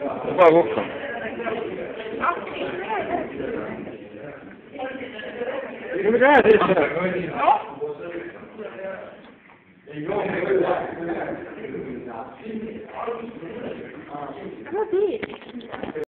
Bara åka. Men det är det. Ja. Vad är det?